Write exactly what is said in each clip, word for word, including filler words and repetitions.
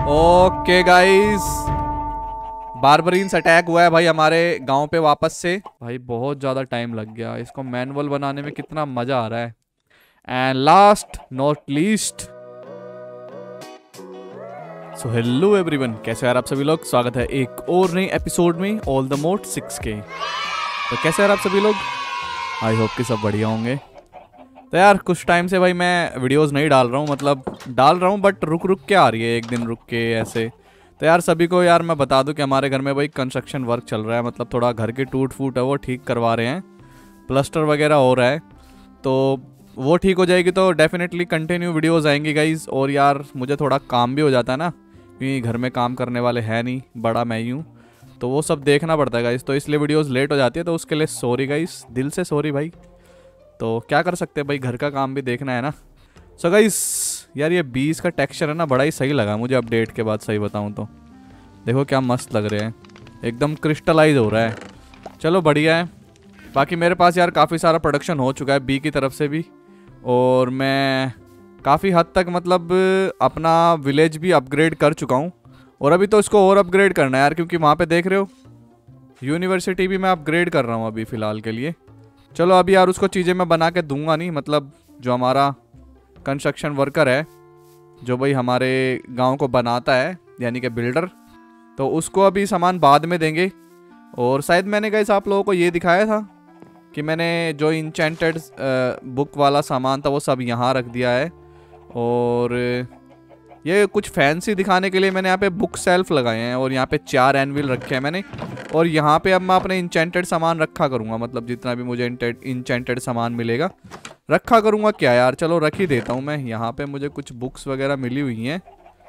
Okay guys, बारबरीन्स attack हुआ है भाई हमारे गांव पे वापस से। भाई बहुत ज़्यादा टाइम लग गया इसको मैनुअल बनाने में, कितना मज़ा आ रहा है। And last not least, so hello everyone, कैसे यार आप सभी लोग। स्वागत है एक और नए एपिसोड में ऑल द मोड सिक्स के। तो कैसे यार आप सभी लोग, आई होप कि सब बढ़िया होंगे। तो यार कुछ टाइम से भाई मैं वीडियोस नहीं डाल रहा हूँ, मतलब डाल रहा हूँ बट रुक रुक के आ रही है, एक दिन रुक के ऐसे। तो यार सभी को यार मैं बता दूं कि हमारे घर में भाई कंस्ट्रक्शन वर्क चल रहा है, मतलब थोड़ा घर की टूट फूट है वो ठीक करवा रहे हैं, प्लास्टर वगैरह हो रहा है। तो वो ठीक हो जाएगी तो डेफिनेटली कंटिन्यू वीडियोज़ आएंगी गाइज़। और यार मुझे थोड़ा काम भी हो जाता है ना, क्योंकि घर में काम करने वाले हैं नहीं, बड़ा मैं ही हूँ, तो वो सब देखना पड़ता है गाइज़। तो इसलिए वीडियोज़ लेट हो जाती है, तो उसके लिए सॉरी गाइज़, दिल से सॉरी भाई। तो क्या कर सकते हैं भाई, घर का काम भी देखना है ना। सो so गाइस यार ये बीस का टेक्सचर है ना, बड़ा ही सही लगा मुझे अपडेट के बाद, सही बताऊं तो। देखो क्या मस्त लग रहे हैं, एकदम क्रिस्टलाइज हो रहा है। चलो बढ़िया है। बाकी मेरे पास यार काफ़ी सारा प्रोडक्शन हो चुका है बी की तरफ से भी, और मैं काफ़ी हद तक मतलब अपना विलेज भी अपग्रेड कर चुका हूँ। और अभी तो इसको और अपग्रेड करना है यार, क्योंकि वहाँ पर देख रहे हो यूनिवर्सिटी भी मैं अपग्रेड कर रहा हूँ अभी फ़िलहाल के लिए। चलो अभी यार उसको चीज़ें मैं बना के दूंगा नहीं, मतलब जो हमारा कंस्ट्रक्शन वर्कर है, जो भाई हमारे गांव को बनाता है, यानी कि बिल्डर, तो उसको अभी सामान बाद में देंगे। और शायद मैंने गाइस आप लोगों को ये दिखाया था कि मैंने जो इंचेंटेड बुक वाला सामान था वो सब यहाँ रख दिया है। और ये कुछ फैंसी दिखाने के लिए मैंने यहाँ पे बुक सेल्फ लगाए हैं, और यहाँ पे चार एनविल रखे हैं मैंने। और यहाँ पे अब मैं अपने इंचेंटेड सामान रखा करूँगा, मतलब जितना भी मुझे इंचेंटेड सामान मिलेगा रखा करूँगा। क्या यार चलो रख ही देता हूँ मैं। यहाँ पे मुझे कुछ बुक्स वगैरह मिली हुई हैं,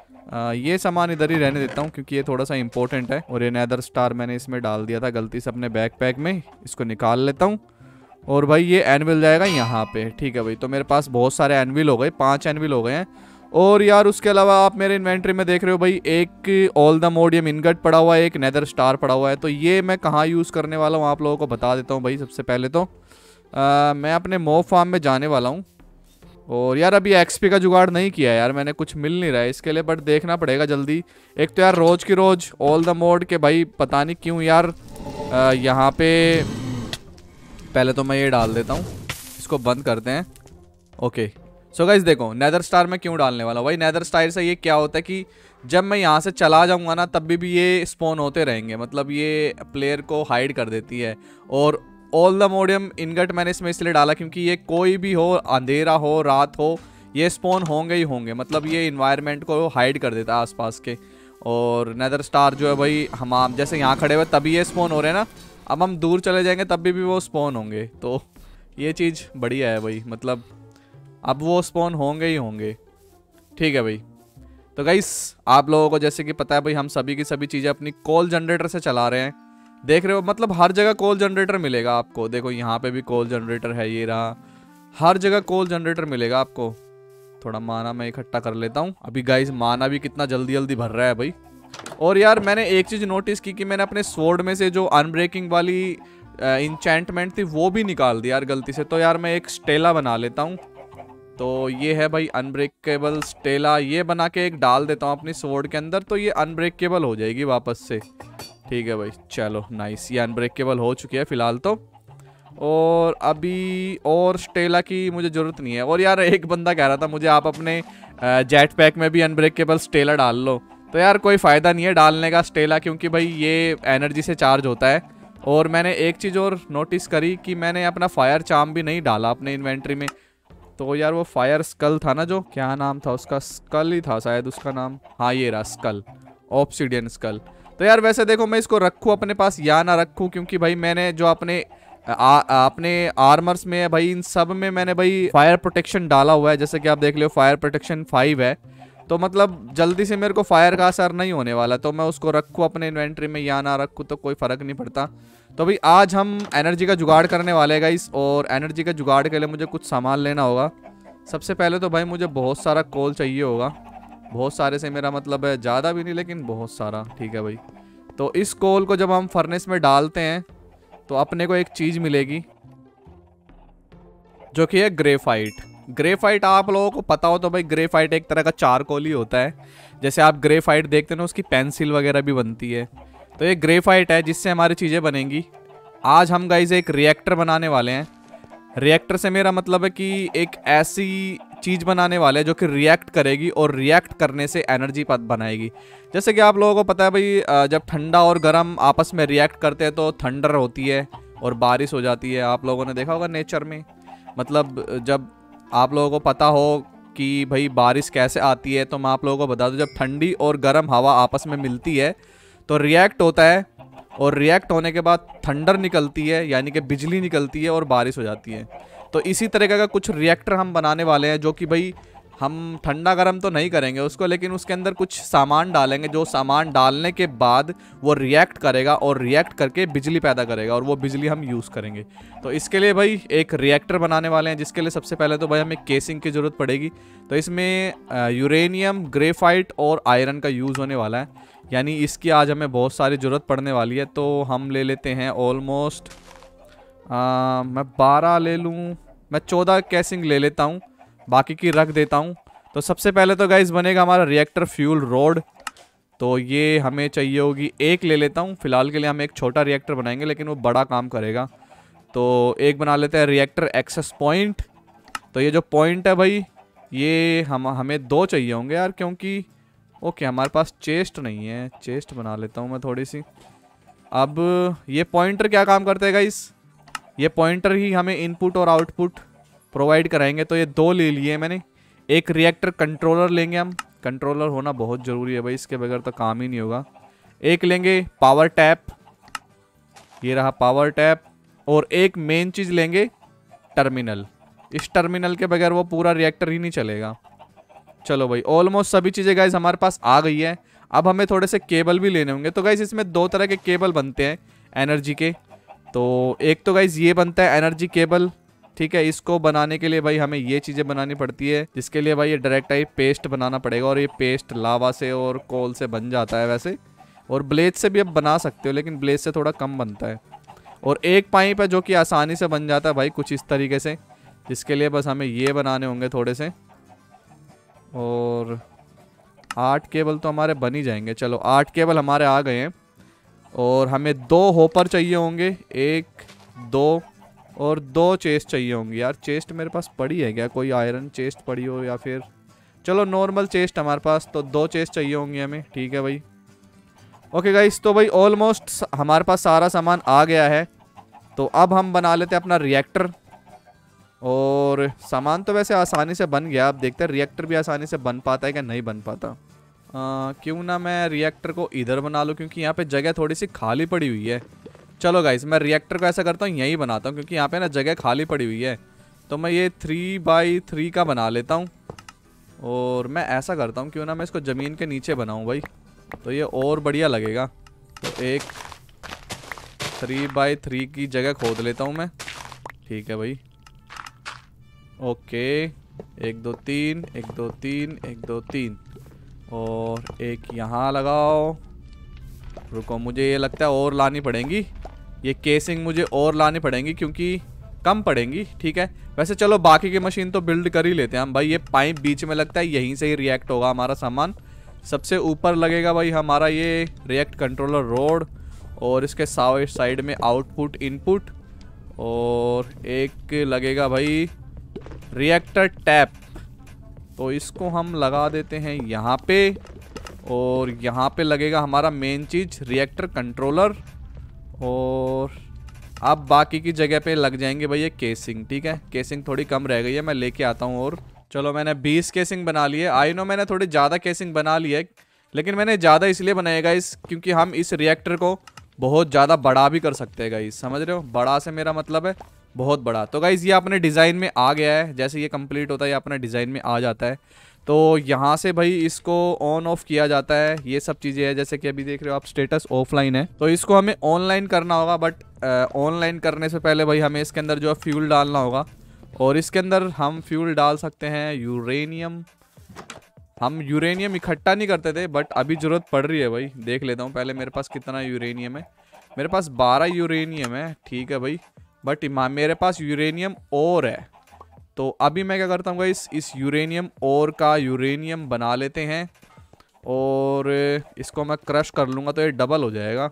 ये सामान इधर ही रहने देता हूँ क्योंकि ये थोड़ा सा इंपॉर्टेंट है। और ये नेदर स्टार मैंने इसमें डाल दिया था गलती से अपने बैक पैक में, इसको निकाल लेता हूँ। और भाई ये एनविल जाएगा यहाँ पे, ठीक है भाई। तो मेरे पास बहुत सारे एनविल हो गए, पाँच एनविल हो गए हैं। और यार उसके अलावा आप मेरे इन्वेंट्री में देख रहे हो भाई, एक ऑल द मोडियम इनगट पड़ा हुआ है, एक नेदर स्टार पड़ा हुआ है। तो ये मैं कहाँ यूज़ करने वाला हूँ आप लोगों को बता देता हूँ भाई। सबसे पहले तो आ, मैं अपने मॉब फार्म में जाने वाला हूँ। और यार अभी एक्सपी का जुगाड़ नहीं किया है यार मैंने, कुछ मिल नहीं रहा है इसके लिए, बट देखना पड़ेगा जल्दी। एक तो यार रोज़ की रोज़ ऑल द मोड के भाई पता नहीं क्यों यार यहाँ पे, पहले तो मैं ये डाल देता हूँ, इसको बंद करते हैं। ओके सो गाइस देखो, नेदर स्टार में क्यों डालने वाला हूँ भाई। नेदर स्टार से ये क्या होता है कि जब मैं यहाँ से चला जाऊँगा ना, तब भी, भी ये स्पॉन होते रहेंगे, मतलब ये प्लेयर को हाइड कर देती है। और ऑल द मोडियम इनगट मैंने इसमें इसलिए डाला क्योंकि ये कोई भी हो, अंधेरा हो रात हो, ये स्पॉन होंगे ही होंगे, मतलब ये इन्वायरमेंट को हाइड कर देता है आसपास के। और नेदर स्टार जो है भाई, हम आप जैसे यहाँ खड़े हुए तभी ये स्पॉन हो रहे हैं ना, अब हम दूर चले जाएंगे तब भी, भी वो स्पॉन होंगे। तो ये चीज़ बढ़िया है भाई, मतलब अब वो स्पॉन होंगे ही होंगे, ठीक है भाई। तो गाइस आप लोगों को जैसे कि पता है भाई, हम सभी की सभी चीज़ें अपनी कोल जनरेटर से चला रहे हैं, देख रहे हो, मतलब हर जगह कोल जनरेटर मिलेगा आपको। देखो यहाँ पे भी कोल जनरेटर है, ये रहा, हर जगह कोल जनरेटर मिलेगा आपको। थोड़ा माना मैं इकट्ठा कर लेता हूँ अभी गाइस, माना भी कितना जल्दी जल्दी भर रहा है भाई। और यार मैंने एक चीज़ नोटिस की कि मैंने अपने स्वॉर्ड में से जो अनब्रेकिंग वाली इंचेंटमेंट थी वो भी निकाल दी यार गलती से। तो यार मैं एक स्टेला बना लेता हूँ। तो ये है भाई अनब्रेकेबल स्टेला, ये बना के एक डाल देता हूँ अपनी स्वॉर्ड के अंदर, तो ये अनब्रेकेबल हो जाएगी वापस से, ठीक है भाई। चलो नाइस, ये अनब्रेकेबल हो चुकी है फिलहाल तो। और अभी और स्टेला की मुझे ज़रूरत नहीं है। और यार एक बंदा कह रहा था मुझे, आप अपने जेट पैक में भी अनब्रेकेबल स्टेला डाल लो। तो यार कोई फ़ायदा नहीं है डालने का स्टेला, क्योंकि भाई ये एनर्जी से चार्ज होता है। और मैंने एक चीज़ और नोटिस करी कि मैंने अपना फायर चार्म भी नहीं डाला अपने इन्वेंट्री में। तो यार वो फायर स्कल था ना, जो क्या नाम था उसका, स्कल ही था शायद उसका नाम, हाँ ये रहा स्कल, ऑब्सिडियन स्कल। तो यार वैसे देखो मैं इसको रखूँ अपने पास या ना रखूँ, क्योंकि भाई मैंने जो अपने आ, अपने आर्मर्स में भाई, इन सब में मैंने भाई फायर प्रोटेक्शन डाला हुआ है, जैसे कि आप देख लो फायर प्रोटेक्शन फाइव है। तो मतलब जल्दी से मेरे को फायर का असर नहीं होने वाला, तो मैं उसको रखूँ अपने इन्वेंट्री में या ना रखूँ तो कोई फ़र्क नहीं पड़ता। तो भाई आज हम एनर्जी का जुगाड़ करने वाले हैं गाइस, और एनर्जी का जुगाड़ के लिए मुझे कुछ सामान लेना होगा। सबसे पहले तो भाई मुझे बहुत सारा कोल चाहिए होगा, बहुत सारे से मेरा मतलब है ज़्यादा भी नहीं लेकिन बहुत सारा, ठीक है भाई। तो इस कोल को जब हम फर्नेस में डालते हैं तो अपने को एक चीज़ मिलेगी जो कि है ग्रेफाइट। ग्रेफाइट आप लोगों को पता हो तो भाई, ग्रेफाइट एक तरह का चारकोल ही होता है। जैसे आप ग्रेफाइट देखते हैं ना, उसकी पेंसिल वगैरह भी बनती है। तो ये ग्रेफाइट है जिससे हमारी चीज़ें बनेंगी। आज हम गाइस एक रिएक्टर बनाने वाले हैं। रिएक्टर से मेरा मतलब है कि एक ऐसी चीज़ बनाने वाले हैं जो कि रिएक्ट करेगी और रिएक्ट करने से एनर्जी बनाएगी। जैसे कि आप लोगों को पता है भाई, जब ठंडा और गर्म आपस में रिएक्ट करते हैं तो थंडर होती है और बारिश हो जाती है। आप लोगों ने देखा होगा नेचर में, मतलब जब आप लोगों को पता हो कि भाई बारिश कैसे आती है, तो मैं आप लोगों को बता दूं, जब ठंडी और गर्म हवा आपस में मिलती है तो रिएक्ट होता है, और रिएक्ट होने के बाद थंडर निकलती है, यानी कि बिजली निकलती है और बारिश हो जाती है। तो इसी तरीके का कुछ रिएक्टर हम बनाने वाले हैं, जो कि भाई हम ठंडा गर्म तो नहीं करेंगे उसको, लेकिन उसके अंदर कुछ सामान डालेंगे, जो सामान डालने के बाद वो रिएक्ट करेगा और रिएक्ट करके बिजली पैदा करेगा, और वो बिजली हम यूज़ करेंगे। तो इसके लिए भाई एक रिएक्टर बनाने वाले हैं, जिसके लिए सबसे पहले तो भाई हमें केसिंग की ज़रूरत पड़ेगी। तो इसमें यूरेनियम, ग्रेफाइट और आयरन का यूज़ होने वाला है, यानी इसकी आज हमें बहुत सारी ज़रूरत पड़ने वाली है। तो हम ले लेते हैं ऑलमोस्ट, मैं बारह ले लूँ, मैं चौदह केसिंग ले लेता हूँ, बाकी की रख देता हूँ। तो सबसे पहले तो गाइस बनेगा हमारा रिएक्टर फ्यूल रोड। तो ये हमें चाहिए होगी, एक ले लेता हूँ। फिलहाल के लिए हम एक छोटा रिएक्टर बनाएंगे, लेकिन वो बड़ा काम करेगा। तो एक बना लेते हैं रिएक्टर एक्सेस पॉइंट। तो ये जो पॉइंट है भाई, ये हम हमें दो चाहिए होंगे यार, क्योंकि ओके हमारे पास चेस्ट नहीं है। चेस्ट बना लेता हूँ मैं थोड़ी सी। अब ये पॉइंटर क्या काम करते हैं गाइस, ये पॉइंटर ही हमें इनपुट और आउटपुट प्रोवाइड कराएंगे। तो ये दो ले लिए मैंने। एक रिएक्टर कंट्रोलर लेंगे हम, कंट्रोलर होना बहुत ज़रूरी है भाई, इसके बगैर तो काम ही नहीं होगा। एक लेंगे पावर टैप, ये रहा पावर टैप, और एक मेन चीज़ लेंगे टर्मिनल। इस टर्मिनल के बगैर वो पूरा रिएक्टर ही नहीं चलेगा। चलो भाई, ऑलमोस्ट सभी चीज़ें गाइस हमारे पास आ गई है। अब हमें थोड़े से केबल भी लेने होंगे। तो गाइस इसमें दो तरह के केबल बनते हैं एनर्जी के। तो एक तो गाइस ये बनता है एनर्जी केबल, ठीक है। इसको बनाने के लिए भाई हमें ये चीज़ें बनानी पड़ती है, जिसके लिए भाई ये डायरेक्ट टाइप पेस्ट बनाना पड़ेगा, और ये पेस्ट लावा से और कोल से बन जाता है वैसे, और ब्लेड से भी अब बना सकते हो, लेकिन ब्लेड से थोड़ा कम बनता है। और एक पाइप है जो कि आसानी से बन जाता है भाई कुछ इस तरीके से, जिसके लिए बस हमें ये बनाने होंगे थोड़े से। और आठ केबल तो हमारे बन ही जाएंगे। चलो आठ केबल हमारे आ गए हैं, और हमें दो होपर चाहिए होंगे, एक दो, और दो चेस्ट चाहिए होंगी। यार चेस्ट मेरे पास पड़ी है क्या, कोई आयरन चेस्ट पड़ी हो, या फिर चलो नॉर्मल चेस्ट हमारे पास, तो दो चेस्ट चाहिए होंगी हमें, ठीक है भाई। ओके गाइस, तो भाई ऑलमोस्ट हमारे पास सारा सामान आ गया है। तो अब हम बना लेते हैं अपना रिएक्टर, और सामान तो वैसे आसानी से बन गया। अब देखते हैं रिएक्टर भी आसानी से बन पाता है क्या नहीं बन पाता। आ, क्यों ना मैं रिएक्टर को इधर बना लूँ, क्योंकि यहाँ पे जगह थोड़ी सी खाली पड़ी हुई है। चलो गाइस, मैं रिएक्टर को ऐसा करता हूँ, यहीं बनाता हूँ, क्योंकि यहाँ पे ना जगह खाली पड़ी हुई है। तो मैं ये थ्री बाई थ्री का बना लेता हूँ, और मैं ऐसा करता हूँ, क्यों ना मैं इसको ज़मीन के नीचे बनाऊँ भाई, तो ये और बढ़िया लगेगा। तो एक थ्री बाई थ्री की जगह खोद लेता हूँ मैं, ठीक है भाई। ओके, एक दो तीन, एक दो तीन, एक दो तीन, और एक यहाँ लगाओ। रुको, मुझे ये लगता है और लानी पड़ेंगी, ये केसिंग मुझे और लानी पड़ेंगी, क्योंकि कम पड़ेंगी, ठीक है। वैसे चलो बाकी की मशीन तो बिल्ड कर ही लेते हैं हम भाई। ये पाइप बीच में लगता है, यहीं से ही रिएक्ट होगा हमारा सामान। सबसे ऊपर लगेगा भाई हमारा ये रिएक्ट कंट्रोलर रोड, और इसके साइड में आउटपुट इनपुट, और एक लगेगा भाई रिएक्टर टैप। तो इसको हम लगा देते हैं यहाँ पे, और यहाँ पे लगेगा हमारा मेन चीज़ रिएक्टर कंट्रोलर, और अब बाकी की जगह पे लग जाएंगे भाई ये केसिंग, ठीक है। केसिंग थोड़ी कम रह गई है, मैं लेके आता हूँ। और चलो मैंने बीस केसिंग बना ली है। आई नो मैंने थोड़ी ज़्यादा केसिंग बना ली है, लेकिन मैंने ज़्यादा इसलिए बनाएगा इस क्योंकि हम इस रिएक्टर को बहुत ज़्यादा बड़ा भी कर सकते हैं गाइस, समझ रहे हो। बड़ा से मेरा मतलब है बहुत बड़ा। तो गाइस ये अपने डिज़ाइन में आ गया है, जैसे ये कंप्लीट होता है ये अपने डिज़ाइन में आ जाता है। तो यहाँ से भाई इसको ऑन ऑफ किया जाता है, ये सब चीज़ें हैं। जैसे कि अभी देख रहे हो आप स्टेटस ऑफलाइन है, तो इसको हमें ऑनलाइन करना होगा। बट ऑनलाइन करने से पहले भाई हमें इसके अंदर जो है फ्यूल डालना होगा, और इसके अंदर हम फ्यूल डाल सकते हैं यूरेनियम। हम यूरेनियम इकट्ठा नहीं करते थे, बट अभी ज़रूरत पड़ रही है भाई। देख लेता हूँ पहले मेरे पास कितना यूरेनियम है। मेरे पास बारह यूरेनियम है, ठीक है भाई। बट मेरे पास यूरेनियम और है, तो अभी मैं क्या करता हूँ इस इस यूरेनियम और का यूरेनियम बना लेते हैं और इसको मैं क्रश कर लूँगा तो ये डबल हो जाएगा।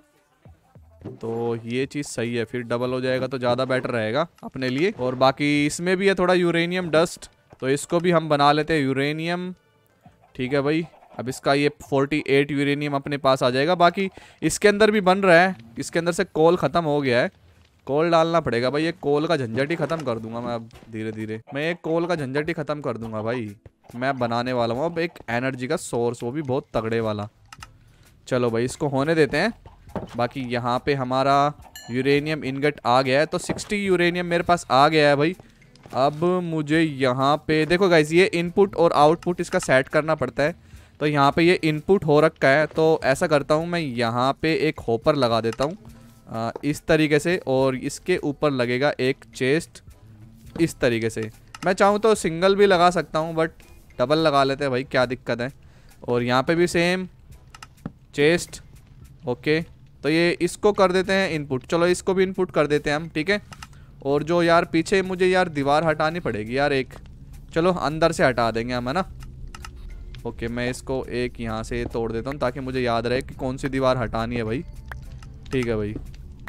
तो ये चीज़ सही है, फिर डबल हो जाएगा तो ज़्यादा बेटर रहेगा अपने लिए। और बाकी इसमें भी है थोड़ा यूरेनियम डस्ट, तो इसको भी हम बना लेते हैं यूरेनियम। ठीक है भाई, अब इसका ये अड़तालीस यूरेनियम अपने पास आ जाएगा। बाकी इसके अंदर भी बन रहा है, इसके अंदर से कोल ख़त्म हो गया है, कोल डालना पड़ेगा भाई। ये कोल का झंझट ही ख़त्म कर दूंगा मैं अब धीरे धीरे, मैं एक कोल का झंझट ही ख़त्म कर दूंगा भाई। मैं बनाने वाला हूँ अब एक एनर्जी का सोर्स, वो भी बहुत तगड़े वाला। चलो भाई इसको होने देते हैं। बाकी यहाँ पे हमारा यूरेनियम इनगट आ गया है, तो साठ यूरेनियम मेरे पास आ गया है भाई। अब मुझे यहाँ पे देखो गाइस, ये इनपुट और आउटपुट इसका सेट करना पड़ता है। तो यहाँ पे ये इनपुट हो रखा है, तो ऐसा करता हूँ मैं यहाँ पे एक होपर लगा देता हूँ इस तरीके से, और इसके ऊपर लगेगा एक चेस्ट इस तरीके से। मैं चाहूँ तो सिंगल भी लगा सकता हूँ, बट डबल लगा लेते हैं भाई, क्या दिक्कत है। और यहाँ पे भी सेम चेस्ट। ओके, तो ये इसको कर देते हैं इनपुट। चलो इसको भी इनपुट कर देते हैं हम, ठीक है। और जो यार पीछे मुझे यार दीवार हटानी पड़ेगी यार एक, चलो अंदर से हटा देंगे हम, है ना। ओके, मैं इसको एक यहाँ से तोड़ देता हूँ ताकि मुझे याद रहे कि कौन सी दीवार हटानी है भाई। ठीक है भाई,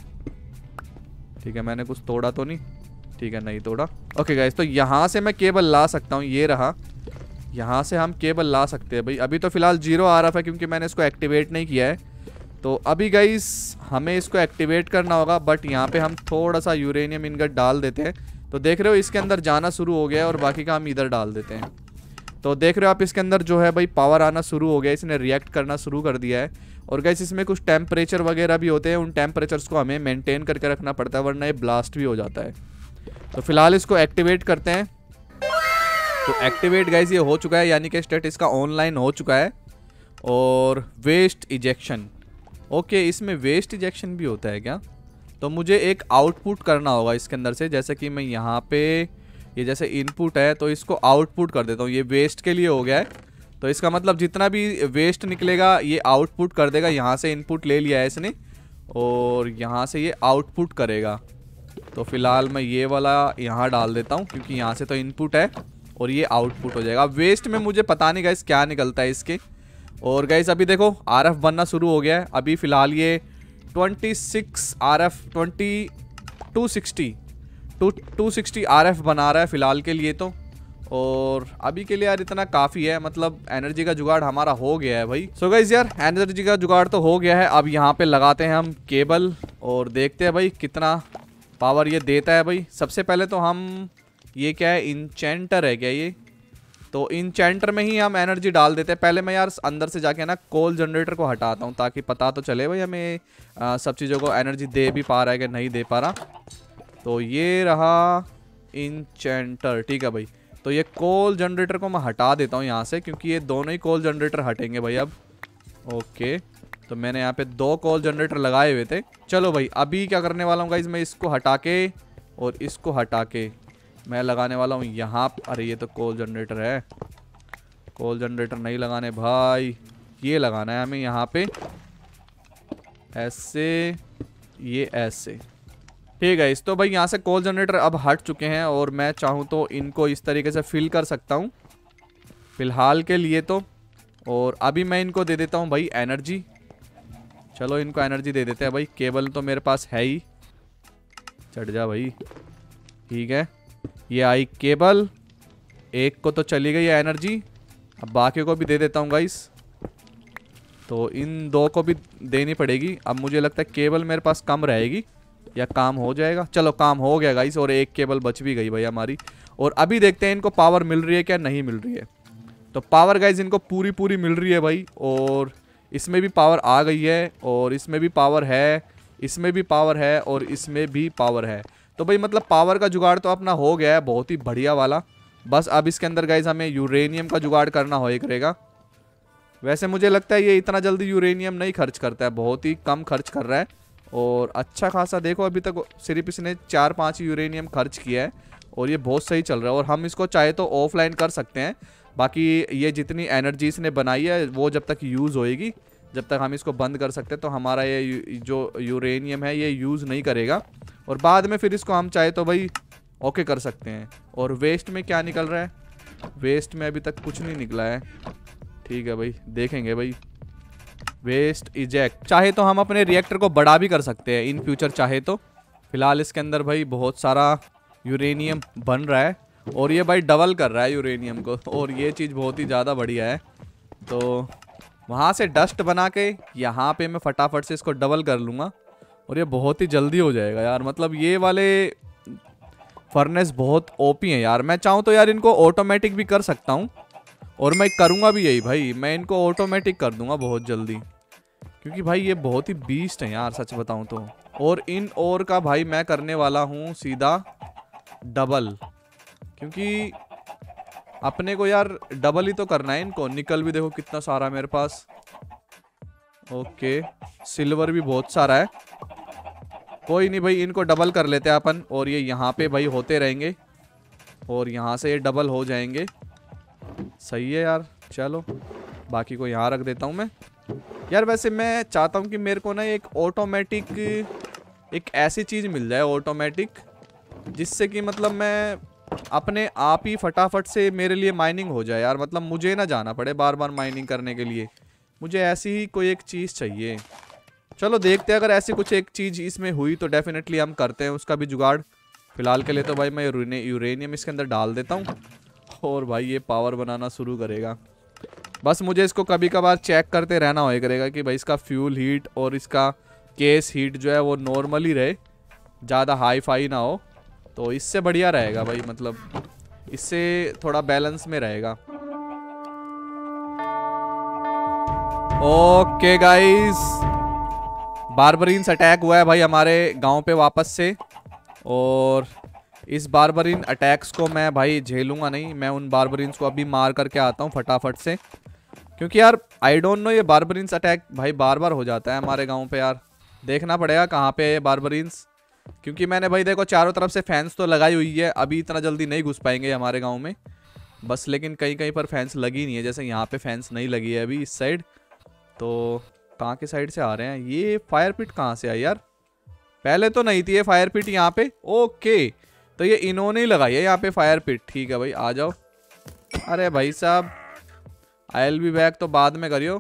ठीक है, मैंने कुछ तोड़ा तो नहीं, ठीक है नहीं तोड़ा। ओके गाइस, तो यहाँ से मैं केबल ला सकता हूँ, ये रहा, यहाँ से हम केबल ला सकते हैं भाई। अभी तो फिलहाल जीरो आ रहा है क्योंकि मैंने इसको एक्टिवेट नहीं किया है। तो अभी गाइस हमें इसको एक्टिवेट करना होगा, बट यहाँ पे हम थोड़ा सा यूरेनियम इनगट डाल देते हैं। तो देख रहे हो इसके अंदर जाना शुरू हो गया है, और बाकी का हम इधर डाल देते हैं। तो देख रहे हो आप इसके अंदर जो है भाई पावर आना शुरू हो गया, इसने रिएक्ट करना शुरू कर दिया है। और गाइस इसमें कुछ टेम्परेचर वगैरह भी होते हैं, उन टेम्परेचर्स को हमें मेंटेन करके रखना पड़ता है, वरना ये ब्लास्ट भी हो जाता है। तो फिलहाल इसको एक्टिवेट करते हैं। तो एक्टिवेट गाइस ये हो चुका है, यानी कि स्टेट इसका ऑनलाइन हो चुका है। और वेस्ट इजेक्शन, ओके, इसमें वेस्ट इजेक्शन भी होता है क्या। तो मुझे एक आउटपुट करना होगा इसके अंदर से, जैसे कि मैं यहाँ पे ये जैसे इनपुट है तो इसको आउटपुट कर देता हूँ। ये वेस्ट के लिए हो गया है, तो इसका मतलब जितना भी वेस्ट निकलेगा ये आउटपुट कर देगा। यहाँ से इनपुट ले लिया है इसने और यहाँ से ये आउटपुट करेगा। तो फिलहाल मैं ये वाला यहाँ डाल देता हूँ क्योंकि यहाँ से तो इनपुट है और ये आउटपुट हो जाएगा। वेस्ट में मुझे पता नहीं गाइस क्या निकलता है इसके। और गाइस अभी देखो आरएफ बनना शुरू हो गया है। अभी फ़िलहाल ये छब्बीस RF twenty two sixty two two sixty RF बना रहा है फ़िलहाल के लिए तो। और अभी के लिए यार इतना काफ़ी है, मतलब एनर्जी का जुगाड़ हमारा हो गया है भाई। सो गाइस यार एनर्जी का जुगाड़ तो हो गया है। अब यहाँ पे लगाते हैं हम केबल और देखते हैं भाई कितना पावर ये देता है भाई। सबसे पहले तो हम ये क्या है, इंचेंटर है क्या ये, तो इंचेंटर में ही हम एनर्जी डाल देते हैं। पहले मैं यार अंदर से जाके ना कोल जनरेटर को हटाता हूँ ताकि पता तो चले भाई हमें आ, सब चीज़ों को एनर्जी दे भी पा रहा है कि नहीं दे पा रहा। तो ये रहा इंचेंटर, ठीक है भाई। तो ये कोल जनरेटर को मैं हटा देता हूँ यहाँ से क्योंकि ये दोनों ही कोल जनरेटर हटेंगे भाई अब। ओके, तो मैंने यहाँ पे दो कोल जनरेटर लगाए हुए थे। चलो भाई अभी क्या करने वाला हूँ गाइस, मैं इसको हटा के और इसको हटा के मैं लगाने वाला हूँ यहाँ। अरे ये तो कोल जनरेटर है, कोल जनरेटर नहीं लगाने भाई, ये लगाना है हमें यहाँ पे ऐसे, ये ऐसे, ठीक है। इस तो भाई यहाँ से कोल जनरेटर अब हट चुके हैं और मैं चाहूँ तो इनको इस तरीके से फिल कर सकता हूँ फ़िलहाल के लिए तो। और अभी मैं इनको दे देता हूँ भाई एनर्जी। चलो इनको एनर्जी दे देते हैं भाई। केबल तो मेरे पास है ही, चढ़ जा भाई, ठीक है। ये आई केबल, एक को तो चली गई है एनर्जी, अब बाकी को भी दे देता हूँ गाइस। तो इन दो को भी देनी पड़ेगी। अब मुझे लगता है केबल मेरे पास कम रहेगी या काम हो जाएगा। चलो काम हो गया गाइस और एक केबल बच भी गई भाई हमारी। और अभी देखते हैं इनको पावर मिल रही है क्या नहीं मिल रही है। तो पावर गाइस इनको पूरी पूरी मिल रही है भाई, और इसमें भी पावर आ गई है और इसमें भी पावर है, इसमें भी पावर है और इसमें भी पावर है। तो भाई मतलब पावर का जुगाड़ तो अपना हो गया है बहुत ही बढ़िया वाला। बस अब इसके अंदर गाइस हमें यूरेनियम का जुगाड़ करना हो एक रहेगा। वैसे मुझे लगता है ये इतना जल्दी यूरेनियम नहीं खर्च करता है, बहुत ही कम खर्च कर रहा है। और अच्छा खासा देखो अभी तक सिर्फ इसने चार पाँच यूरेनियम खर्च किया है और ये बहुत सही चल रहा है। और हम इसको चाहे तो ऑफलाइन कर सकते हैं, बाकी ये जितनी एनर्जी इसने बनाई है वो जब तक यूज़ होएगी, जब तक हम इसको बंद कर सकते हैं तो हमारा ये जो यूरेनियम है ये यूज़ नहीं करेगा। और बाद में फिर इसको हम चाहे तो भाई ओके कर सकते हैं। और वेस्ट में क्या निकल रहा है? वेस्ट में अभी तक कुछ नहीं निकला है। ठीक है भाई, देखेंगे भाई। वेस्ट इजेक्ट, चाहे तो हम अपने रिएक्टर को बड़ा भी कर सकते हैं इन फ्यूचर चाहे तो। फिलहाल इसके अंदर भाई बहुत सारा यूरेनियम बन रहा है और ये भाई डबल कर रहा है यूरेनियम को, और ये चीज़ बहुत ही ज़्यादा बढ़िया है। तो वहाँ से डस्ट बना के यहाँ पे मैं फटाफट से इसको डबल कर लूँगा और ये बहुत ही जल्दी हो जाएगा यार। मतलब ये वाले फर्नेस बहुत ओपी हैं यार। मैं चाहूँ तो यार इनको ऑटोमेटिक भी कर सकता हूँ, और मैं करूँगा भी यही भाई, मैं इनको ऑटोमेटिक कर दूंगा बहुत जल्दी, क्योंकि भाई ये बहुत ही बीस्ट हैं यार सच बताऊँ तो। और इन और का भाई मैं करने वाला हूँ सीधा डबल, क्योंकि अपने को यार डबल ही तो करना है इनको। निकल भी देखो कितना सारा मेरे पास। ओके, सिल्वर भी बहुत सारा है। कोई नहीं भाई, इनको डबल कर लेते हैं अपन, और ये यहाँ पे भाई होते रहेंगे और यहाँ से ये डबल हो जाएंगे। सही है यार, चलो बाकी को यहाँ रख देता हूँ मैं। यार वैसे मैं चाहता हूँ कि मेरे को ना एक ऑटोमेटिक, एक ऐसी चीज़ मिल जाए ऑटोमेटिक, जिससे कि मतलब मैं अपने आप ही फटाफट से मेरे लिए माइनिंग हो जाए यार। मतलब मुझे ना जाना पड़े बार बार माइनिंग करने के लिए, मुझे ऐसी ही कोई एक चीज़ चाहिए। चलो देखते हैं, अगर ऐसी कुछ एक चीज़ इसमें हुई तो डेफिनेटली हम करते हैं उसका भी जुगाड़। फिलहाल के लिए तो भाई मैं यूरेनियम इसके अंदर डाल देता हूँ, और भाई ये पावर बनाना शुरू करेगा। बस मुझे इसको कभी कभार चेक करते रहना होए करेगा कि भाई इसका फ्यूल हीट और इसका केस हीट जो है वो नॉर्मल ही रहे, ज़्यादा हाई फाई ना हो, तो इससे बढ़िया रहेगा भाई। मतलब इससे थोड़ा बैलेंस में रहेगा। ओके गाइस, बारबरीन्स अटैक हुआ है भाई हमारे गांव पे वापस से, और इस बारबरीन अटैक्स को मैं भाई झेलूंगा नहीं। मैं उन बारबरीन्स को अभी मार करके आता हूँ फटाफट से, क्योंकि यार आई डोंट नो ये बारबरीन्स अटैक भाई बार बार हो जाता है हमारे गांव पे यार। देखना पड़ेगा कहाँ पे है ये बारबरीन्स, क्योंकि मैंने भाई देखो चारों तरफ से फैंस तो लगाई हुई है। अभी इतना जल्दी नहीं घुस पाएंगे हमारे गाँव में बस, लेकिन कहीं कहीं पर फैंस लगी नहीं है, जैसे यहाँ पे फैंस नहीं लगी है अभी इस साइड। तो कहाँ के साइड से आ रहे हैं? ये फायर पिट कहाँ से आई यार? पहले तो नहीं थी ये फायर पिट यहाँ पे। ओके, तो ये इन्होंने ही लगाई है यहाँ पे फायर पिट। ठीक है भाई, आ जाओ। अरे भाई साहब, आई विल बी बैक तो बाद में करियो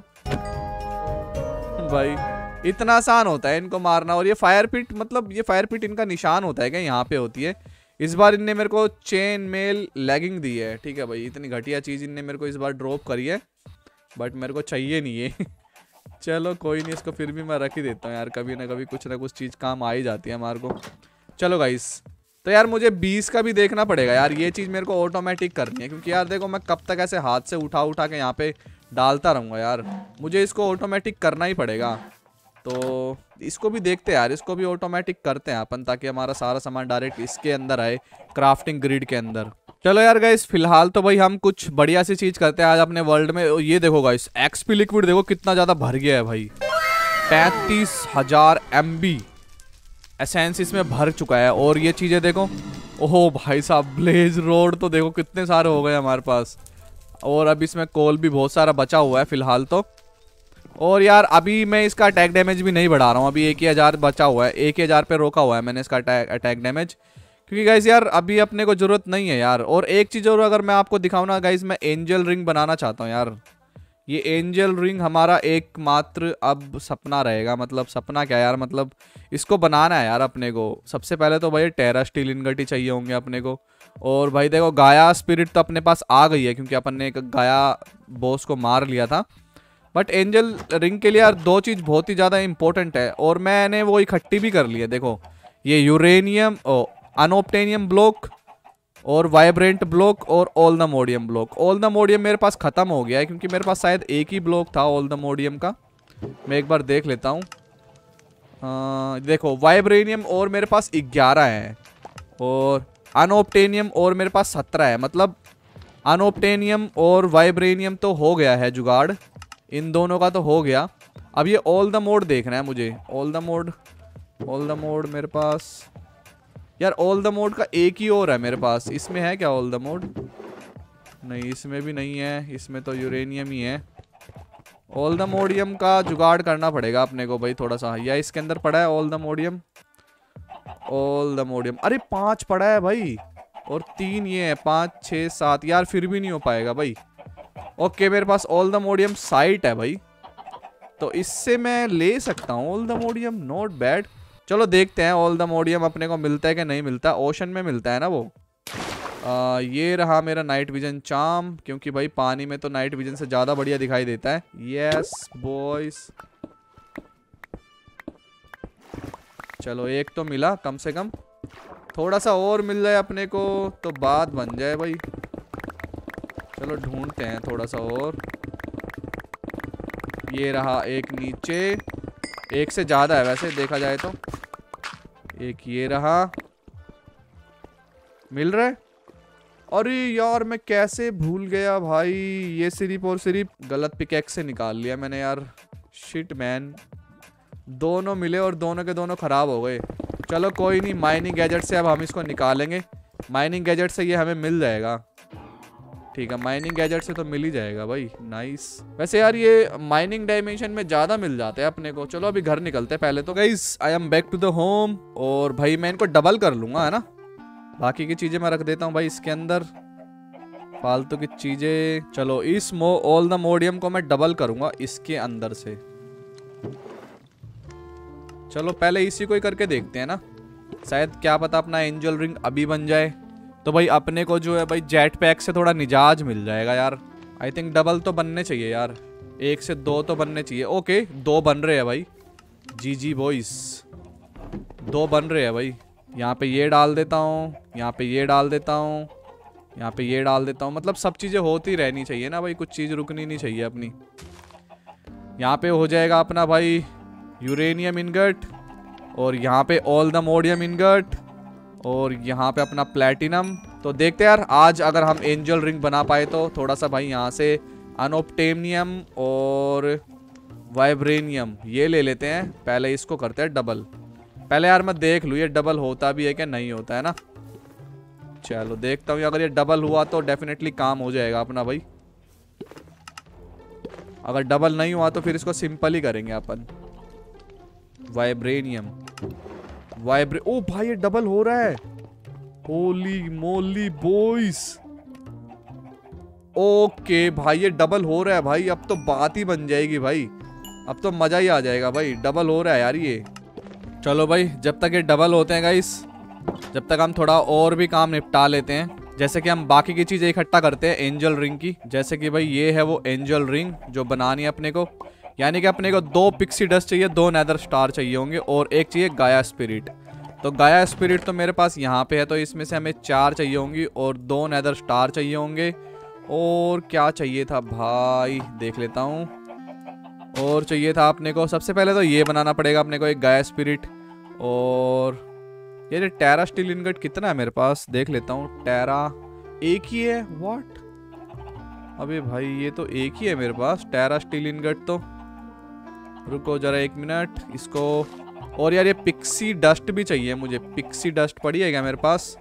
भाई। इतना आसान होता है इनको मारना। और ये फायर पिट, मतलब ये फायर पिट इनका निशान होता है क्या? यहाँ पे होती है। इस बार इनने मेरे को चेन मेल लेगिंग दी है। ठीक है भाई, इतनी घटिया चीज़ इनने मेरे को इस बार ड्रॉप करी है, बट मेरे को चाहिए नहीं है। चलो कोई नहीं, इसको फिर भी मैं रख ही देता हूँ यार। कभी ना कभी कुछ ना कुछ चीज़ काम आ ही जाती है हमारे को। चलो गाइस, तो यार मुझे बीस का भी देखना पड़ेगा यार। ये चीज़ मेरे को ऑटोमेटिक करनी है, क्योंकि यार देखो मैं कब तक ऐसे हाथ से उठा उठा के यहाँ पे डालता रहूँगा यार। मुझे इसको ऑटोमेटिक करना ही पड़ेगा। तो इसको भी देखते हैं यार, इसको भी ऑटोमेटिक करते हैं अपन, ताकि हमारा सारा सामान डायरेक्ट इसके अंदर आए, क्राफ्टिंग ग्रिड के अंदर। चलो यार गाइस, फिलहाल तो भाई हम कुछ बढ़िया सी चीज़ करते हैं आज अपने वर्ल्ड में। ये देखो गाइस, एक्सपी लिक्विड देखो कितना ज़्यादा भर गया है भाई। पैंतीस हजार एम बी एसेंस इसमें भर चुका है। और ये चीज़ें देखो, ओहो भाई साहब, ब्लेज रोड तो देखो कितने सारे हो गए हमारे पास। और अब इसमें कोल भी बहुत सारा बचा हुआ है फिलहाल तो। और यार अभी मैं इसका अटैक डैमेज भी नहीं बढ़ा रहा हूँ, अभी एक ही हज़ार बचा हुआ है। एक ही हज़ार पे रोका हुआ है मैंने इसका अटैक डैमेज, क्योंकि गाइस यार अभी अपने को ज़रूरत नहीं है यार। और एक चीज़ और अगर मैं आपको दिखाऊँ ना गाइस, मैं एंजल रिंग बनाना चाहता हूँ यार। ये एंजल रिंग हमारा एकमात्र अब सपना रहेगा। मतलब सपना क्या यार, मतलब इसको बनाना है यार अपने को। सबसे पहले तो भाई टेरा स्टील इनगट ही चाहिए होंगे अपने को। और भाई देखो गाया स्पिरिट तो अपने पास आ गई है, क्योंकि अपन ने एक गाया बॉस को मार लिया था। बट एंजल रिंग के लिए यार दो चीज़ बहुत ही ज़्यादा इंपॉर्टेंट है, और मैंने वो इकट्ठी भी कर ली है। देखो ये यूरेनियम, ओ अनऑब्टेनियम ब्लॉक, और वाइब्रेंट ब्लॉक, और all the modium block. All the modium मेरे पास ख़त्म हो गया है, क्योंकि मेरे पास शायद एक ही ब्लॉक था ऑल द मोडियम का। मैं एक बार देख लेता हूँ। देखो वाइब्रेनियम और मेरे पास ग्यारह है, और अनऑब्टेनियम और मेरे पास सत्रह है। मतलब अनऑब्टेनियम और वाइब्रेनियम तो हो गया है जुगाड़, इन दोनों का तो हो गया। अब ये ऑल द मोड देखना है मुझे। All the mod, all the mod मेरे पास यार, ऑल द मोड का एक ही और है मेरे पास। इसमें है क्या ऑल द मोड? नहीं, इसमें भी नहीं है। इसमें तो यूरेनियम ही है। ऑल द मोडियम का जुगाड़ करना पड़ेगा अपने को भाई थोड़ा सा। या इसके अंदर पड़ा है ऑल द मोडियम? ऑल द मोडियम, अरे पांच पड़ा है भाई। और तीन ये है, पाँच छः सात। यार फिर भी नहीं हो पाएगा भाई। ओके मेरे पास ऑल द मोडियम साइट है भाई, तो इससे मैं ले सकता हूँ ऑल द मोडियम। Not bad. चलो देखते हैं ऑल द मोडियम अपने को मिलता है कि नहीं मिलता। ओशन में मिलता है ना वो। आ, ये रहा मेरा नाइट विजन चार्म, क्योंकि भाई पानी में तो नाइट विजन से ज़्यादा बढ़िया दिखाई देता है। यस बॉयज, चलो एक तो मिला कम से कम। थोड़ा सा और मिल जाए अपने को तो बात बन जाए भाई। चलो ढूंढते हैं थोड़ा सा और। ये रहा एक नीचे, एक से ज़्यादा है वैसे देखा जाए तो। एक ये रहा, मिल रहा है। अरे यार मैं कैसे भूल गया भाई, ये सिर्फ और सिर्फ गलत पिकैक्स से निकाल लिया मैंने यार। शिट मैन, दोनों मिले और दोनों के दोनों ख़राब हो गए। चलो कोई नहीं, माइनिंग गैजेट से अब हम इसको निकालेंगे। माइनिंग गैजेट से ये हमें मिल जाएगा। ठीक है, माइनिंग गैजेट से तो मिल ही जाएगा भाई। नाइस। वैसे यार ये माइनिंग डायमेंशन में ज़्यादा मिल जाते हैं अपने को। चलो अभी घर निकलते हैं पहले तो। Guys I am back to the home, और भाई मैं इनको डबल कर लूँगा है ना। बाकी की चीज़ें मैं रख देता हूँ भाई इसके अंदर, फालतू की चीज़ें। चलो इस मो ऑल द मोडियम को मैं डबल करूँगा इसके अंदर से। चलो पहले इसी को ही करके देखते हैं ना, शायद क्या पता अपना एंजल रिंग अभी बन जाए तो भाई अपने को जो है भाई जेट पैक से थोड़ा निजाज मिल जाएगा यार। आई थिंक डबल तो बनने चाहिए यार, एक से दो तो बनने चाहिए। ओके दो बन रहे हैं भाई। जी जी बॉयस, दो बन रहे हैं भाई। यहाँ पे ये डाल देता हूँ, यहाँ पे ये डाल देता हूँ, यहाँ पे ये डाल देता हूँ। मतलब सब चीज़ें होती रहनी चाहिए ना भाई, कुछ चीज़ रुकनी नहीं चाहिए अपनी। यहाँ पे हो जाएगा अपना भाई यूरेनियम इनगट, और यहाँ पे ऑल द मोडियम इनगट, और यहाँ पे अपना प्लैटिनम। तो देखते यार आज अगर हम एंजल रिंग बना पाए तो थोड़ा सा भाई यहाँ से अनोप्टेनियम और वाइब्रेनियम ये ले लेते हैं। पहले इसको करते हैं डबल। पहले यार मैं देख लूँ ये डबल होता भी है कि नहीं होता है ना। चलो देखता हूँ, अगर ये डबल हुआ तो डेफिनेटली काम हो जाएगा अपना भाई। अगर डबल नहीं हुआ तो फिर इसको सिंपल ही करेंगे अपन। वाइब्रेनियम, वाइब्रे ओ भाई ये डबल हो रहा है। होली मोली बॉयज, ओके भाई ये डबल हो रहा है भाई। अब तो बात ही बन जाएगी भाई, अब तो मजा ही आ जाएगा भाई। डबल हो रहा है यार ये। चलो भाई जब तक ये डबल होते हैं गाइस, जब तक हम थोड़ा और भी काम निपटा लेते हैं। जैसे कि हम बाकी की चीजें इकट्ठा करते हैं एंजल रिंग की। जैसे कि भाई ये है वो एंजल रिंग जो बनानी है अपने को, यानी कि अपने को दो पिक्सी डस्ट चाहिए, दो नेदर स्टार चाहिए होंगे, और एक चाहिए गाया स्पिरिट। तो गाया स्पिरिट तो मेरे पास यहाँ पे है, तो इसमें से हमें चार चाहिए होंगी, और दो नेदर स्टार चाहिए होंगे। और क्या चाहिए था भाई देख लेता हूँ। और चाहिए था अपने को, सबसे पहले तो ये बनाना पड़ेगा अपने को, एक गाया स्पिरिट। और ये टेरा स्टील इनगट कितना है मेरे पास देख लेता हूँ। टेरा एक ही है, व्हाट? अबे भाई ये तो एक ही है मेरे पास टेरा स्टील इनगट तो। रुको जरा एक मिनट इसको। और यार ये पिक्सी डस्ट भी चाहिए मुझे। पिक्सी डस्ट पड़ी है क्या मेरे पास?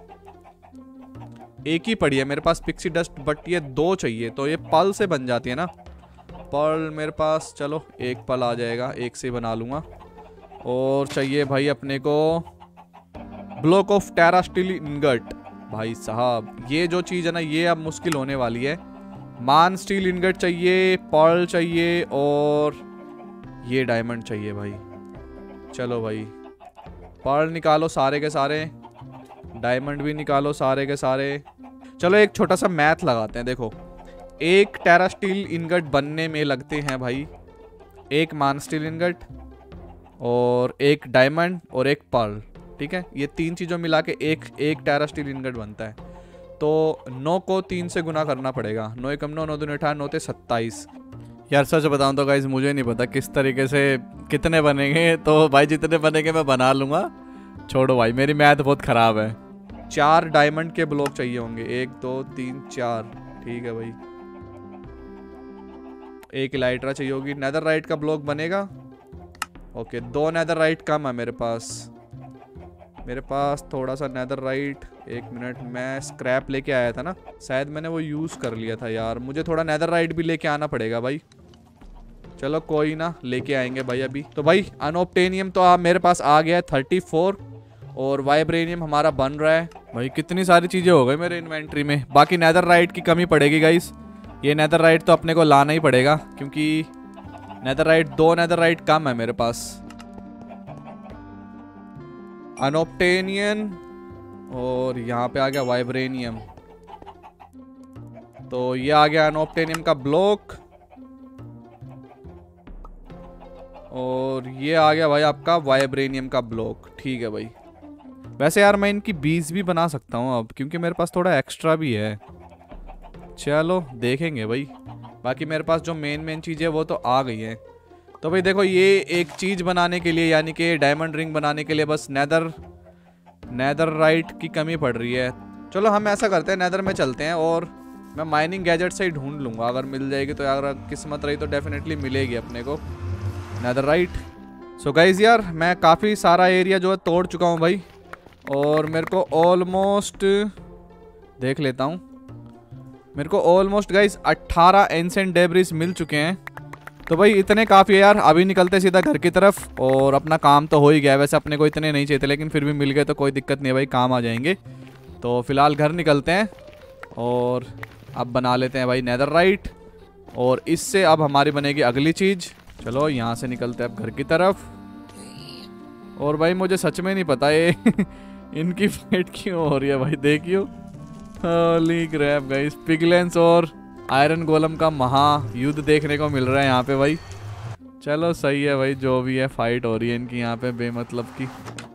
एक ही पड़ी है मेरे पास पिक्सी डस्ट, बट ये दो चाहिए, तो ये पल से बन जाती है ना। पल मेरे पास, चलो एक पल आ जाएगा, एक से बना लूँगा। और चाहिए भाई अपने को block of terrasteel ingot. भाई साहब ये जो चीज़ है ना ये अब मुश्किल होने वाली है। मान स्टील इनगट चाहिए, पर्ल चाहिए, और ये डायमंड चाहिए भाई। चलो भाई पर्ल निकालो सारे के सारे, डायमंड भी निकालो सारे के सारे। चलो एक छोटा सा मैथ लगाते हैं। देखो एक टेरा स्टील इनगट बनने में लगते हैं भाई एक मान स्टील इनगट, और एक डायमंड, और एक पर्ल। ठीक है, ये तीन चीज़ों मिला के एक एक टेरा स्टील इनगट बनता है। तो नौ को तीन से गुना करना पड़ेगा। नौ एकम नौ, नौ दूनी अठारह, नौ ते सत्ताईस। यार सच बताऊं तो गाइस मुझे नहीं पता किस तरीके से कितने बनेंगे, तो भाई जितने बनेंगे मैं बना लूँगा। छोड़ो भाई मेरी मैथ बहुत ख़राब है। चार डायमंड के ब्लॉक चाहिए होंगे, एक दो तीन चार। ठीक है भाई, एक इलाइट्रा चाहिए होगी। नेदर राइट का ब्लॉक बनेगा। ओके दो नेदर राइट कम है मेरे पास। मेरे पास थोड़ा सा नेदर राइट, एक मिनट, मैं स्क्रैप लेके आया था ना, शायद मैंने वो यूज़ कर लिया था यार। मुझे थोड़ा नेदर राइट भी लेके आना पड़ेगा भाई। चलो कोई ना, लेके आएंगे भाई अभी। तो भाई अनोप्टेनियम तो आप मेरे पास आ गया है थर्टी फोर, और वाइब्रेनियम हमारा बन रहा है भाई। कितनी सारी चीज़ें हो गई मेरे इन्वेंट्री में। बाकी नेदरराइट की कमी पड़ेगी गाइस। ये नेदरराइट तो अपने को लाना ही पड़ेगा क्योंकि नेदरराइट दो नेदरराइट कम है मेरे पास। अनोप्टेनियन और यहाँ पे आ गया वाइब्रेनियम। तो ये आ गया अनोप्टेनियम का ब्लॉक और ये आ गया भाई आपका वाइब्रेनियम का ब्लॉक। ठीक है भाई। वैसे यार मैं इनकी बीज भी बना सकता हूँ अब क्योंकि मेरे पास थोड़ा एक्स्ट्रा भी है। चलो देखेंगे भाई। बाकी मेरे पास जो मेन मेन चीज़ें वो तो आ गई हैं। तो भाई देखो ये एक चीज़ बनाने के लिए यानी कि डायमंड रिंग बनाने के लिए बस नेदर नेदरराइट की कमी पड़ रही है। चलो हम ऐसा करते हैं नेदर में चलते हैं और मैं माइनिंग गैजेट से ही ढूंढ लूँगा। अगर मिल जाएगी तो यार किस्मत रही तो डेफिनेटली मिलेगी अपने को नेदरराइट। सो गाइज यार मैं काफ़ी सारा एरिया जो है तोड़ चुका हूँ भाई और मेरे को ऑलमोस्ट देख लेता हूँ। मेरे को ऑलमोस्ट गाइज अट्ठारह एंसेंट डेब्रिस मिल चुके हैं। तो भाई इतने काफ़ी है यार। अभी निकलते सीधा घर की तरफ और अपना काम तो हो ही गया। वैसे अपने को इतने नहीं चाहिए थे लेकिन फिर भी मिल गए तो कोई दिक्कत नहीं है भाई, काम आ जाएंगे। तो फिलहाल घर निकलते हैं और अब बना लेते हैं भाई नेदरराइट और इससे अब हमारी बनेगी अगली चीज़। चलो यहाँ से निकलते हैं अब घर की तरफ। और भाई मुझे सच में नहीं पता ये इनकी फाइट क्यों हो रही है भाई। देखियो होली क्रैप गाइस, पिगलेंस और आयरन गोलम का महा युद्ध देखने को मिल रहा है यहाँ पे भाई। चलो सही है भाई, जो भी है फाइट हो रही है इनकी यहाँ पे बेमतलब की।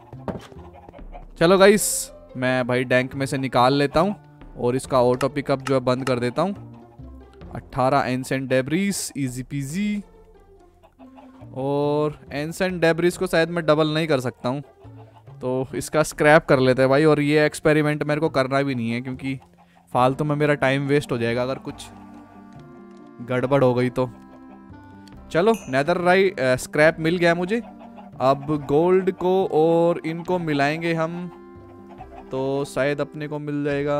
चलो गाइस मैं भाई डैंक में से निकाल लेता हूँ और इसका ऑटो पिकअप जो है बंद कर देता हूँ। अट्ठारह एंसेंट डेब्रिस इजी पीजी। और एंसेंट डेब्रिस को शायद मैं डबल नहीं कर सकता हूँ तो इसका स्क्रैप कर लेते हैं भाई। और ये एक्सपेरिमेंट मेरे को करना भी नहीं है क्योंकि फालतू में मेरा टाइम वेस्ट हो जाएगा अगर कुछ गड़बड़ हो गई तो। चलो नेदरराइट स्क्रैप मिल गया मुझे। अब गोल्ड को और इनको मिलाएंगे हम तो शायद अपने को मिल जाएगा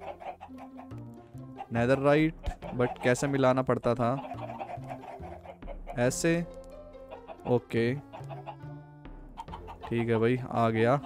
नेदरराइट। बट कैसे मिलाना पड़ता था, ऐसे। ओके ठीक है भाई आ गया।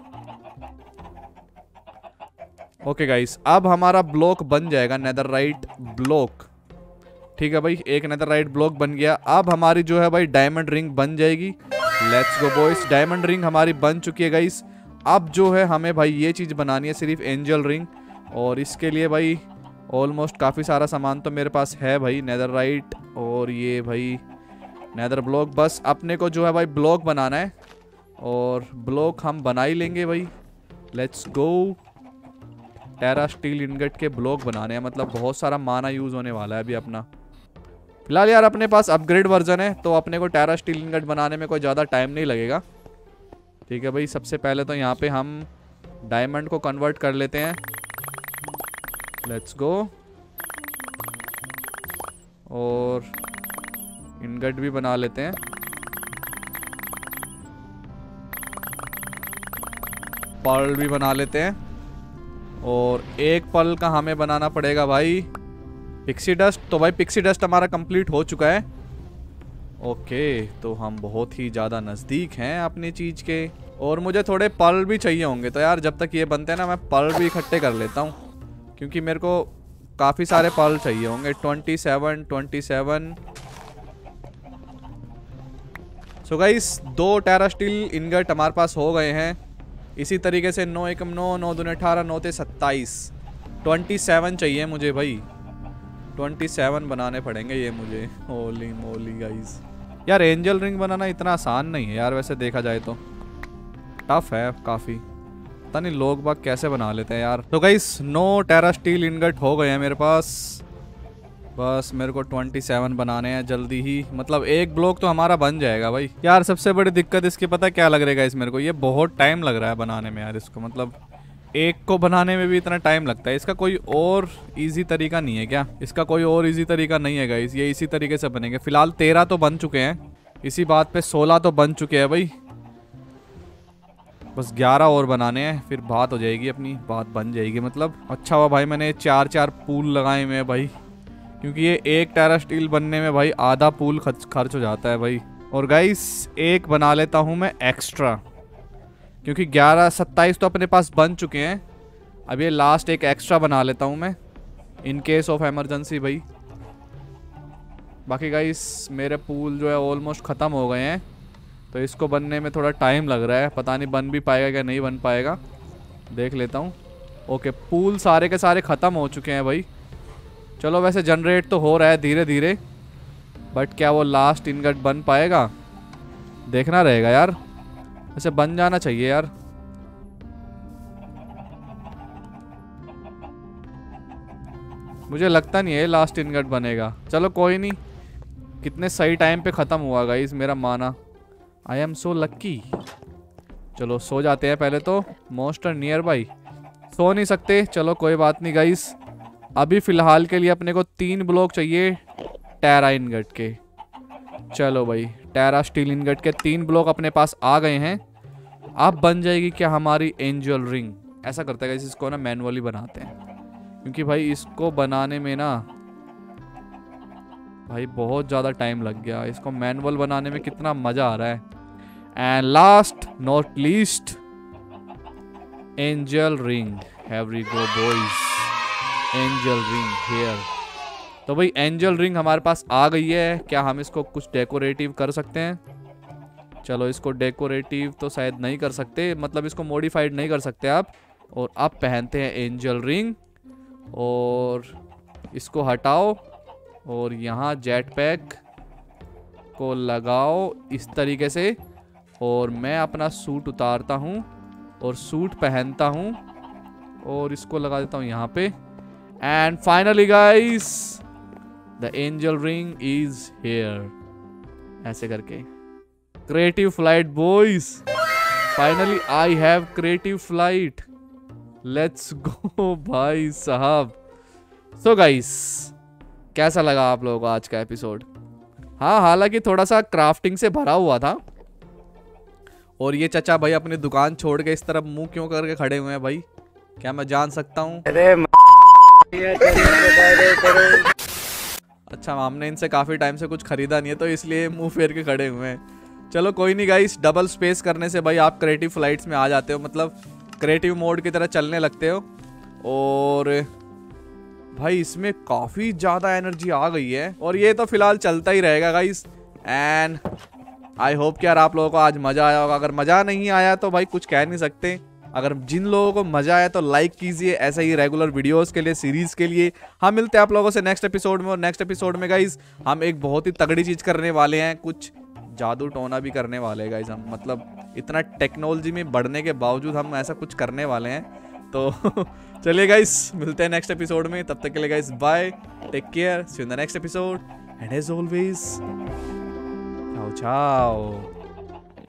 ओके गाइस अब हमारा ब्लॉक बन जाएगा नेदरराइट ब्लॉक। ठीक है भाई एक नेदरराइट ब्लॉक बन गया। अब हमारी जो है भाई डायमंड रिंग बन जाएगी। Let's go boys, diamond ring हमारी बन चुकी है गाइस। अब जो है हमें भाई ये चीज़ बनानी है सिर्फ एंजल रिंग और इसके लिए भाई ऑलमोस्ट काफ़ी सारा सामान तो मेरे पास है भाई। नेदरराइट और ये भाई नेदर ब्लॉक। बस अपने को जो है भाई ब्लॉक बनाना है और ब्लॉक हम बना ही लेंगे भाई। Let's go. Terrasteel ingot के ब्लॉक बनाने हैं, मतलब बहुत सारा माना यूज़ होने वाला है अभी अपना। फिलहाल यार अपने पास अपग्रेड वर्जन है तो अपने को टेरा स्टील इनगट बनाने में कोई ज़्यादा टाइम नहीं लगेगा। ठीक है भाई सबसे पहले तो यहाँ पे हम डायमंड को कन्वर्ट कर लेते हैं। Let's go. और इनगट भी बना लेते हैं। पर्ल भी बना लेते हैं और एक पर्ल का हमें बनाना पड़ेगा भाई पिक्सी डस्ट। तो भाई पिक्सी डस्ट हमारा कंप्लीट हो चुका है। ओके तो हम बहुत ही ज़्यादा नज़दीक हैं अपनी चीज़ के। और मुझे थोड़े पर्ल भी चाहिए होंगे तो यार जब तक ये बनते हैं ना मैं पर्ल भी इकट्ठे कर लेता हूँ क्योंकि मेरे को काफ़ी सारे पर्ल चाहिए होंगे। Twenty seven twenty seven. So guys दो टेरा स्टील इनगट हमारे पास हो गए हैं। इसी तरीके से नौ एकम नौ, नौ दूनी अठारह, नौ ते सत्ताईस, ट्वेंटी सेवन चाहिए मुझे भाई। ट्वेंटी सेवन बनाने पड़ेंगे ये मुझे। होली मोली गाइस यार एंजल रिंग बनाना इतना आसान नहीं है यार, वैसे देखा जाए तो टफ है काफ़ी। पता नहीं लोग बाग कैसे बना लेते हैं यार। तो गाइस नो टेरा स्टील इनगट हो गए हैं मेरे पास। बस मेरे को ट्वेंटी सेवन बनाने हैं जल्दी ही, मतलब एक ब्लॉक तो हमारा बन जाएगा भाई। यार सबसे बड़ी दिक्कत इसकी पता है क्या लग रहा है गाइस मेरे को, ये बहुत टाइम लग रहा है बनाने में यार इसको। मतलब एक को बनाने में भी इतना टाइम लगता है। इसका कोई और इजी तरीका नहीं है क्या? इसका कोई और इजी तरीका नहीं है गाइस, ये इसी तरीके से बनेंगे। फिलहाल तेरह तो बन चुके हैं, इसी बात पे सोलह तो बन चुके हैं भाई। बस ग्यारह और बनाने हैं फिर बात हो जाएगी अपनी, बात बन जाएगी मतलब। अच्छा हुआ भाई मैंने चार चार पूल लगाए हुए हैं भाई, क्योंकि ये एक टेरा स्टील बनने में भाई आधा पूल खर्च खर्च हो जाता है भाई। और गाइस एक बना लेता हूँ मैं एक्स्ट्रा। क्योंकि ग्यारह सत्ताईस तो अपने पास बन चुके हैं। अब ये लास्ट एक एक्स्ट्रा बना लेता हूँ मैं, इन केस ऑफ इमरजेंसी भाई। बाकी गाइस मेरे पूल जो है ऑलमोस्ट ख़त्म हो गए हैं, तो इसको बनने में थोड़ा टाइम लग रहा है। पता नहीं बन भी पाएगा क्या नहीं बन पाएगा, देख लेता हूँ। ओके, पूल सारे के सारे ख़त्म हो चुके हैं भाई। चलो वैसे जनरेट तो हो रहा है धीरे धीरे, बट क्या वो लास्ट इनगट बन पाएगा देखना रहेगा यार। वैसे बन जाना चाहिए यार। मुझे लगता नहीं है लास्ट इनगट बनेगा। चलो कोई नहीं, कितने सही टाइम पे ख़त्म हुआ गाइस मेरा mana. I am so lucky. चलो सो जाते हैं पहले तो। मोस्टर नियर बाई सो नहीं सकते, चलो कोई बात नहीं गाइस। अभी फ़िलहाल के लिए अपने को तीन ब्लॉक चाहिए टेरा इनगट के। चलो भाई, टेरा स्टील इनगट के तीन ब्लॉक अपने पास आ गए हैं। अब बन जाएगी क्या हमारी एंजल रिंग। ऐसा करते हैं गाइस, इसको ना मैनुअली बनाते हैं, क्योंकि भाई इसको बनाने में ना भाई बहुत ज़्यादा टाइम लग गया। इसको मैनुअल बनाने में कितना मज़ा आ रहा है। And last not least, angel ring. Have we go boys, angel ring here. तो भाई एंजल रिंग हमारे पास आ गई है। क्या हम इसको कुछ डेकोरेटिव कर सकते हैं? चलो इसको डेकोरेटिव तो शायद नहीं कर सकते, मतलब इसको मॉडिफाइड नहीं कर सकते आप। और अब पहनते हैं एंजल रिंग, और इसको हटाओ और यहाँ जेट पैक को लगाओ इस तरीके से। और मैं अपना सूट उतारता हूँ और सूट पहनता हूँ और इसको लगा देता हूँ यहाँ पे। And finally guys the angel ring is here. ऐसे करके creative flight boys, finally I have creative flight. Let's go भाई साहब। सो गाइस कैसा लगा आप लोगों को आज का एपिसोड? हाँ, हालांकि थोड़ा सा क्राफ्टिंग से भरा हुआ था। और ये चचा भाई अपनी दुकान छोड़ के इस तरफ मुंह क्यों करके खड़े हुए हैं भाई, क्या मैं जान सकता हूँ? अच्छा, हमने इनसे काफ़ी टाइम से कुछ खरीदा नहीं है तो इसलिए मुंह फेर के खड़े हुए हैं। चलो कोई नहीं गाइस, डबल स्पेस करने से भाई आप क्रिएटिव फ्लाइट्स में आ जाते हो, मतलब क्रिएटिव मोड की तरह चलने लगते हो। और भाई इसमें काफ़ी ज़्यादा एनर्जी आ गई है, और ये तो फिलहाल चलता ही रहेगा गाइस। एंड आई होप कि यार आप लोगों को आज मज़ा आया होगा। अगर मज़ा नहीं आया तो भाई कुछ कह नहीं सकते। अगर जिन लोगों को मज़ा आया तो लाइक कीजिए, ऐसे ही रेगुलर वीडियोस के लिए, सीरीज़ के लिए। हम मिलते हैं आप लोगों से नेक्स्ट एपिसोड में। और नेक्स्ट एपिसोड में गाइस हम एक बहुत ही तगड़ी चीज़ करने वाले हैं, कुछ जादू टोना भी करने वाले हैं गाइस हम। मतलब इतना टेक्नोलॉजी में बढ़ने के बावजूद हम ऐसा कुछ करने वाले हैं। तो चलिए गाइस मिलते हैं नेक्स्ट एपिसोड में। तब तक के लिए guys bye, take care, see you in the next episode and as always, ciao ciao.